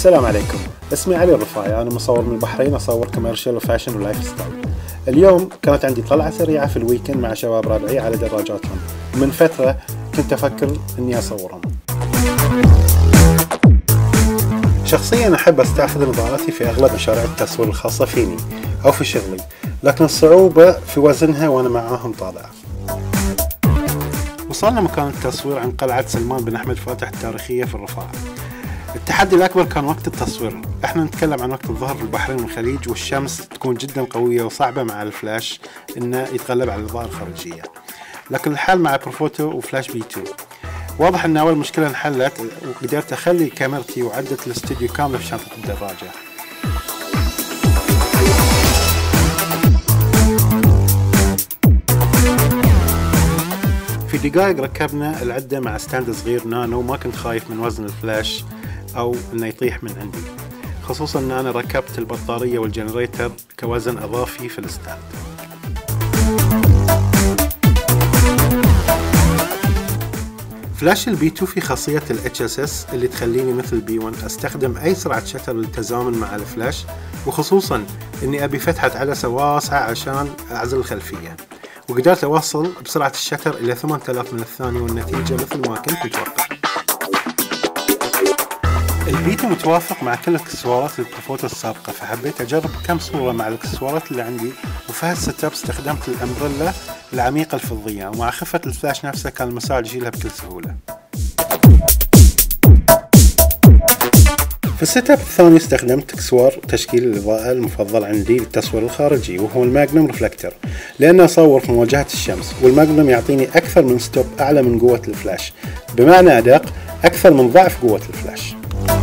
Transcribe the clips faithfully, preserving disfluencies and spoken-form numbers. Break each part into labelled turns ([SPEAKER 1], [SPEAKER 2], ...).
[SPEAKER 1] السلام عليكم، اسمي علي الرفاعي، أنا مصور من البحرين، أصور كوميرشال وفاشن ولايف ستايل. اليوم كانت عندي طلعة سريعة في الويكند مع شباب ربعي على دراجاتهم، ومن فترة كنت أفكر إني أصورهم. شخصيا أحب أستخدم إضاءتي في أغلب مشاريع التصوير الخاصة فيني أو في شغلي، لكن الصعوبة في وزنها وأنا معاهم طالع. وصلنا مكان التصوير عند قلعة سلمان بن أحمد فاتح التاريخية في الرفاعة. التحدي الأكبر كان وقت التصوير. احنا نتكلم عن وقت الظهر في البحرين والخليج، والشمس تكون جدا قوية وصعبة مع الفلاش انه يتغلب على الإضاءة الخارجية، لكن الحال مع بروفوتو وفلاش بي تو. واضح ان اول مشكلة انحلت، وقدرت اخلي كاميرتي وعدة الاستوديو كاملة في شنطة الدراجة. في دقائق ركبنا العدة مع ستاند صغير نانو، ما كنت خايف من وزن الفلاش او انه يطيح من عندي، خصوصا ان انا ركبت البطارية والجنريتر كوزن اضافي في الستاند. فلاش البي تو في خاصية ال اتش اس اس اللي تخليني مثل بي ون استخدم اي سرعة شتر للتزامن مع الفلاش، وخصوصا اني ابي فتحة عدسة واسعة عشان اعزل الخلفية، وقدرت اوصل بسرعة الشتر الى ثمانية آلاف من الثانية، والنتيجة مثل ما كنت متوقع. البي تو متوافق مع كل الاكسسوارات البروفوتو السابقة، فحبيت اجرب كم صورة مع الاكسسوارات اللي عندي، وفي هالسيت اب استخدمت الامبريلا العميقة الفضية، ومع خفة الفلاش نفسه كان المساعد يشيلها بكل سهولة. في السيت اب الثاني استخدمت اكسسوار تشكيل الاضاءة المفضل عندي للتصوير الخارجي، وهو الماجنوم ريفلكتر، لانه اصور في مواجهة الشمس، والماجنوم يعطيني اكثر من ستوب اعلى من قوة الفلاش، بمعنى ادق اكثر من ضعف قوة الفلاش.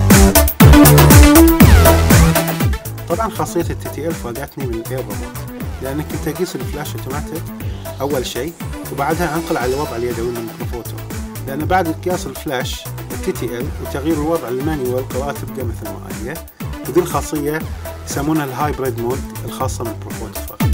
[SPEAKER 1] طبعا خاصية التي تي ال فادتني من الاير ريموت، لان كنت اقيس الفلاش اوتوماتيك اول شيء، وبعدها انقل على الوضع اليدوي من البروفوتو، لان بعد قياس الفلاش التي تي ال وتغيير الوضع المانيوال القراءة تبقى مثل ما هي، وذي الخاصية يسمونها الهايبريد مود الخاصة من البروفوتو فقط.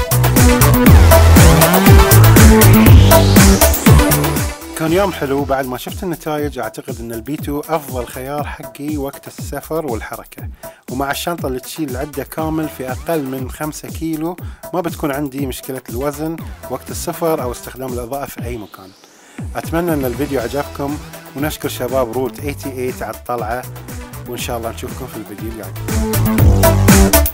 [SPEAKER 1] كان يوم حلو. بعد ما شفت النتائج اعتقد ان البي تو افضل خيار حقي وقت السفر والحركة، ومع الشنطة اللي تشيل العدة كامل في اقل من خمسة كيلو ما بتكون عندي مشكلة الوزن وقت السفر او استخدام الاضاءة في اي مكان. اتمنى ان الفيديو عجبكم، ونشكر شباب روت ثمانية وثمانين على الطلعة، وان شاء الله نشوفكم في الفيديو الجاي.